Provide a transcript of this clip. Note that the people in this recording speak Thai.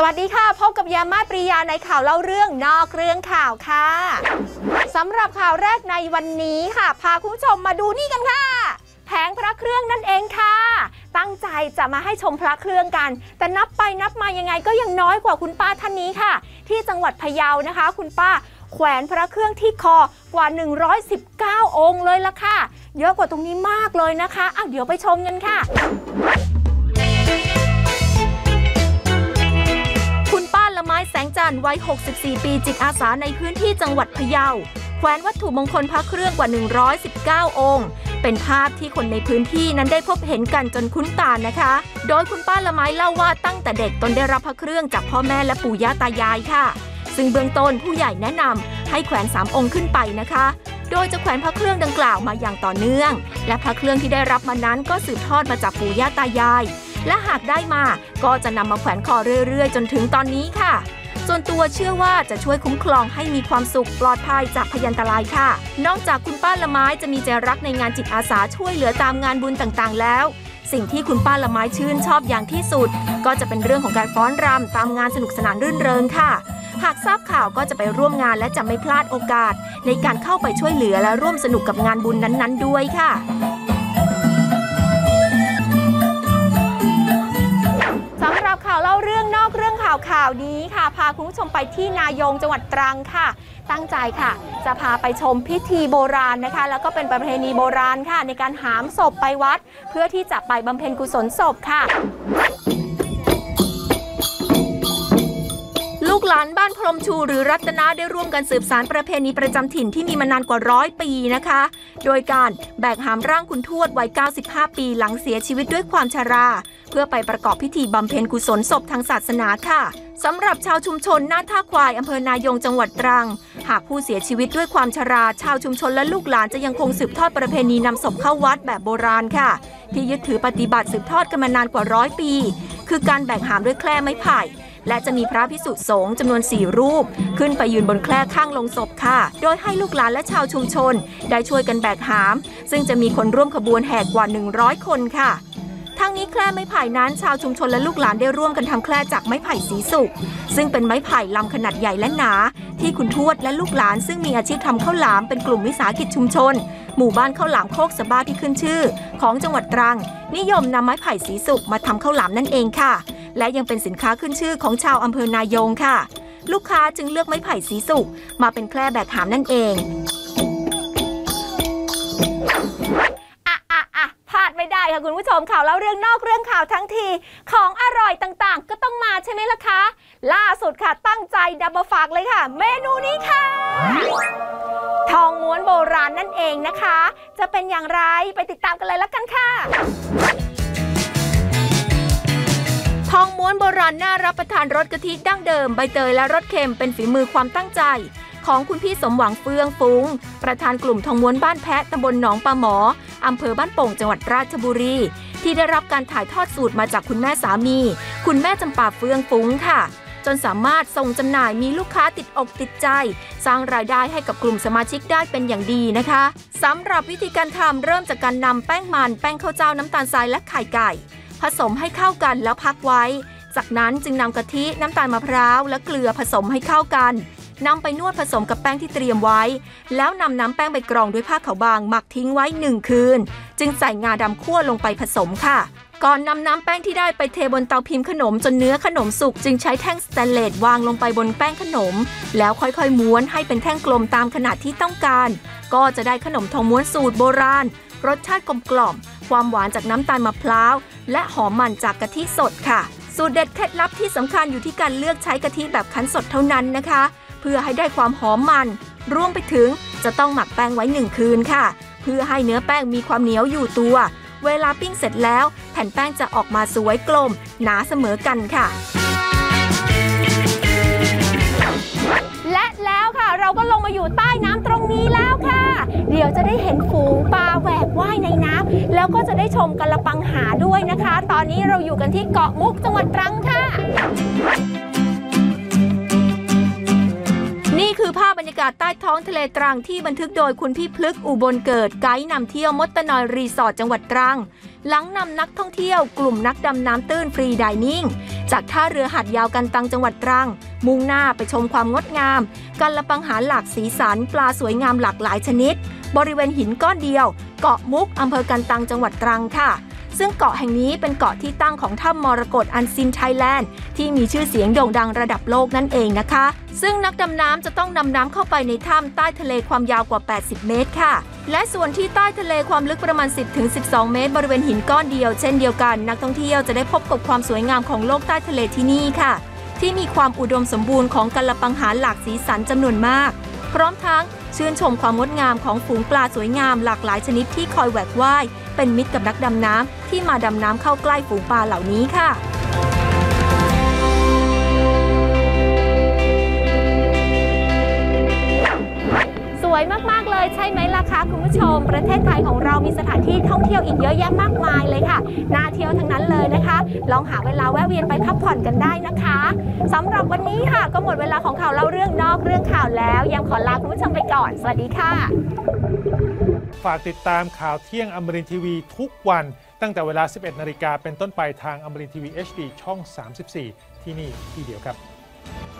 วัสดีค่ะพบกับยามาปริยาในข่าวเล่าเรื่องนอกเรื่องข่าวค่ะสำหรับข่าวแรกในวันนี้ค่ะพาคุณผู้ชมมาดูนี่กันค่ะแผงพระเครื่องนั่นเองค่ะตั้งใจจะมาให้ชมพระเครื่องกันแต่นับไปนับมายังไงก็ยังน้อยกว่าคุณป้าท่านนี้ค่ะที่จังหวัดพะเยานะคะคุณป้าแขวนพระเครื่องที่คอกว่า119องค์เลยล่ะค่ะเยอะกว่าตรงนี้มากเลยนะคะเดี๋ยวไปชมกันค่ะคุณป้าละไม้แสงจันทร์วัย64ปีจิตอาสาในพื้นที่จังหวัดพะเยาแขวนวัตถุมงคลพระเครื่องกว่า119องค์เป็นภาพที่คนในพื้นที่นั้นได้พบเห็นกันจนคุ้นตานะคะโดยคุณป้าละไม้เล่าว่าตั้งแต่เด็กตนได้รับพระเครื่องจากพ่อแม่และปู่ย่าตายายค่ะซึ่งเบื้องต้นผู้ใหญ่แนะนำให้แขวน3องค์ขึ้นไปนะคะโดยจะแขวนพระเครื่องดังกล่าวมาอย่างต่อเนื่องและพระเครื่องที่ได้รับมานั้นก็สืบทอดมาจากปู่ย่าตายายและหากได้มาก็จะนำมาแขวนคอเรื่อยๆจนถึงตอนนี้ค่ะส่วนตัวเชื่อว่าจะช่วยคุ้มครองให้มีความสุขปลอดภัยจากพยันตรายค่ะนอกจากคุณป้าละไม้จะมีใจรักในงานจิตอาสาช่วยเหลือตามงานบุญต่างๆแล้วสิ่งที่คุณป้าละไม้ชื่นชอบอย่างที่สุดก็จะเป็นเรื่องของการฟ้อนรำตามงานสนุกสนานรื่นเริงค่ะหากทราบข่าวก็จะไปร่วมงานและจะไม่พลาดโอกาสในการเข้าไปช่วยเหลือและร่วมสนุกกับงานบุญนั้นๆด้วยค่ะสำหรับข่าวเล่าเรื่องนอกเรื่องข่าวนี้ค่ะพาคุณผู้ชมไปที่นายงจังหวัดตรังค่ะตั้งใจค่ะจะพาไปชมพิธีโบราณนะคะแล้วก็เป็นประเพณีโบราณค่ะในการหามศพไปวัดเพื่อที่จะไปบำเพ็ญกุศลศพค่ะลูกหลานบ้านพรหมชูหรือรัตนาได้ร่วมกันสืบสานประเพณีประจำถิ่นที่มีมานานกว่า100 ปีนะคะโดยการแบกหามร่างคุณทวดวัย95ปีหลังเสียชีวิตด้วยความชราเพื่อไปประกอบพิธีบำเพ็ญกุศลศพทางศาสนาค่ะสำหรับชาวชุมชนหน้าท่าควายอำเภอนายงจังหวัดตรังหากผู้เสียชีวิตด้วยความชราชาวชุมชนและลูกหลานจะยังคงสืบทอดประเพณีนำศพเข้าวัดแบบโบราณค่ะที่ยึดถือปฏิบัติสืบทอดกันมานานกว่า100 ปีคือการแบกหามด้วยแคร่ไม้ไผ่และจะมีพระภิกษุสงฆ์จำนวน4 รูปขึ้นไปยืนบนแคร่ข้างลงศพค่ะโดยให้ลูกหลานและชาวชุมชนได้ช่วยกันแบกหามซึ่งจะมีคนร่วมขบวนแห่กว่า100 คนค่ะทั้งนี้แคร่ไม้ไผ่นั้นชาวชุมชนและลูกหลานได้ร่วมกันทำแคร่จากไม้ไผ่สีสุกซึ่งเป็นไม้ไผ่ลำขนาดใหญ่และหนาที่คุณทวดและลูกหลานซึ่งมีอาชีพทำข้าวหลามเป็นกลุ่มวิสาหกิจชุมชนหมู่บ้านข้าวหลามโคกสะบ้าที่ขึ้นชื่อของจังหวัดตรังนิยมนำไม้ไผ่สีสุกมาทำข้าวหลามนั่นเองค่ะและยังเป็นสินค้าขึ้นชื่อของชาวอำเภอนายงค่ะลูกค้าจึงเลือกไม้ไผ่สีสุกมาเป็นแคร่แบกหามนั่นเองพลาดไม่ได้ค่ะคุณผู้ชมข่าวแล้วเรื่องนอกเรื่องข่าวทั้งทีของอร่อยต่างๆก็ต้องมาใช่ไหมล่ะคะล่าสุดค่ะตั้งใจนำมาฝากเลยค่ะเมนูนี้ค่ะทองม้วนโบราณนั่นเองนะคะจะเป็นอย่างไรไปติดตามกันเลยละกันค่ะทองม้วนโบราณน่ารับประทานรสกะทิดั้งเดิมใบเตยและรสเค็มเป็นฝีมือความตั้งใจของคุณพี่สมหวังเฟื่องฟุ้งประธานกลุ่มทองม้วนบ้านแพะตำบลหนองปลาหมออำเภอบ้านโป่งจังหวัดราชบุรีที่ได้รับการถ่ายทอดสูตรมาจากคุณแม่สามีคุณแม่จำปาเฟื่องฟุ้งค่ะจนสามารถส่งจำหน่ายมีลูกค้าติดอกติดใจสร้างรายได้ให้กับกลุ่มสมาชิกได้เป็นอย่างดีนะคะสำหรับวิธีการทำเริ่มจากการนำแป้งมันแป้งข้าวเจ้าน้ำตาลทรายและไข่ไก่ผสมให้เข้ากันแล้วพักไว้จากนั้นจึงนำกะทิน้ำตาลมะพร้าวและเกลือผสมให้เข้ากันนำไปนวดผสมกับแป้งที่เตรียมไว้แล้วนำน้ำแป้งไปกรองด้วยผ้าขาวบางหมักทิ้งไว้1 คืนจึงใส่งาดำคั่วลงไปผสมค่ะก่อนนำน้ำแป้งที่ได้ไปเทบนเตาพิมพ์ขนมจนเนื้อขนมสุกจึงใช้แท่งสแตนเลสวางลงไปบนแป้งขนมแล้วค่อยๆม้วนให้เป็นแท่งกลมตามขนาดที่ต้องการก็จะได้ขนมทองม้วนสูตรโบราณรสชาติกลมกล่อมความหวานจากน้ำตาลมะพร้าวและหอมมันจากกะทิสดค่ะสูตรเด็ดเคล็ดลับที่สำคัญอยู่ที่การเลือกใช้กะทิแบบคั้นสดเท่านั้นนะคะเพื่อให้ได้ความหอมมันรวมไปถึงจะต้องหมักแป้งไว้1 คืนค่ะเพื่อให้เนื้อแป้งมีความเหนียวอยู่ตัวเวลาปิ้งเสร็จแล้วแผ่นแป้งจะออกมาสวยกลมหนาเสมอกันค่ะและแล้วค่ะเราก็ลงมาอยู่ใต้น้ำตรงนี้แล้วค่ะเดี๋ยวจะได้เห็นฝูงปลาแหวกว่ายในน้ำแล้วก็จะได้ชมกระปังหาด้วยนะคะตอนนี้เราอยู่กันที่เกาะมุกจังหวัดตรังค่ะนี่คือภาพบรรยากาศใต้ท้องทะเลตรังที่บันทึกโดยคุณพี่พลึกอุบลเกิดไกด์นำเที่ยวมดตะนอยรีสอร์ทจังหวัดตรังหลังนำนักท่องเที่ยวกลุ่มนักดำน้ำตื้นฟรีไดนิ่งจากท่าเรือหาดยาวกันตังจังหวัดตรังมุ่งหน้าไปชมความงดงามกัลปังหาหลากสีสันปลาสวยงามหลากหลายชนิดบริเวณหินก้อนเดียวเกาะมุกอำเภอกันตังจังหวัดตรังค่ะซึ่งเกาะแห่งนี้เป็นเกาะที่ตั้งของถ้ำมรกตอันซินไทยแลนด์ที่มีชื่อเสียงโด่งดังระดับโลกนั่นเองนะคะซึ่งนักดำน้ำจะต้องดำน้ำเข้าไปในถ้ำใต้ทะเลความยาวกว่า80เมตรค่ะและส่วนที่ใต้ทะเลความลึกประมาณ 10-12 เมตรบริเวณหินก้อนเดียวเช่นเดียวกันนักท่องเที่ยวจะได้พบกับความสวยงามของโลกใต้ทะเลที่นี่ค่ะที่มีความอุดมสมบูรณ์ของกัลปังหาหลากสีสันจำนวนมากพร้อมทั้งชื่นชมความงดงามของฝูงปลาสวยงามหลากหลายชนิดที่คอยแหวกว่ายเป็นมิตรกับนักดำน้ำที่มาดำน้ำเข้าใกล้ฝูงปลาเหล่านี้ค่ะสวยมากๆเลยใช่ไหมล่ะคะคุณผู้ชมประเทศไทยของเรามีสถานที่ท่องเที่ยวอีกเยอะแยะมากมายเลยค่ะน่าเที่ยวทั้งนั้นเลยนะคะลองหาเวลาแวะเวียนไปพักผ่อนกันได้นะคะสำหรับวันนี้ค่ะก็หมดเวลาของข่าวเล่าเรื่องนอกเรื่องข่าวแล้วยังขอลาคุณผู้ชมไปก่อนสวัสดีค่ะฝากติดตามข่าวเที่ยงอมรินทร์ทีวีทุกวันตั้งแต่เวลา 11 นาฬิกาเป็นต้นไปทางอมรินทร์ทีวี HD ช่อง 34 ที่นี่ที่เดียวครับ